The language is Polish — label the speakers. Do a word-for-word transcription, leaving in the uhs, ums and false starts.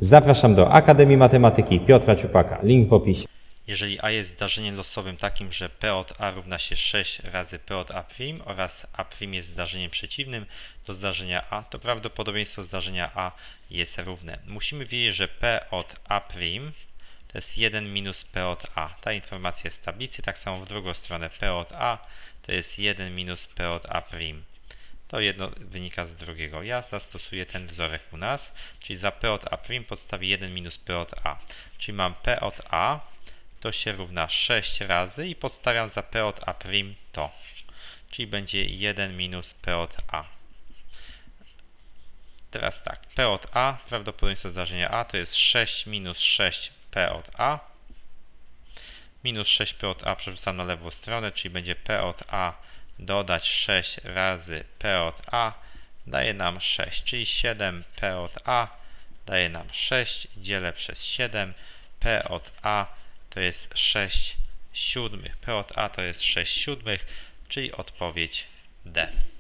Speaker 1: Zapraszam do Akademii Matematyki Piotra Ciupaka. Link w opisie.
Speaker 2: Jeżeli A jest zdarzeniem losowym takim, że P od A równa się sześć razy P od A' oraz A' jest zdarzeniem przeciwnym do zdarzenia A, to prawdopodobieństwo zdarzenia A jest równe. Musimy wiedzieć, że P od A' to jest jeden minus P od A. Ta informacja jest w tablicy, tak samo w drugą stronę P od A to jest jeden minus P od A'. To jedno wynika z drugiego. Ja zastosuję ten wzorek u nas, czyli za P od A' podstawię jeden minus P od A. Czyli mam P od A to się równa sześć razy i podstawiam za P od A' to. Czyli będzie jeden minus P od A. Teraz tak, P od A, prawdopodobieństwo zdarzenia A to jest sześć minus sześć P od A. Minus sześć P od A przerzucam na lewą stronę, czyli będzie P od A dodać sześć razy P od A daje nam sześć, czyli siedem P od A daje nam sześć, dzielę przez siedem, P od A to jest sześć siódmych. P od A to jest sześć siódmych, czyli odpowiedź D.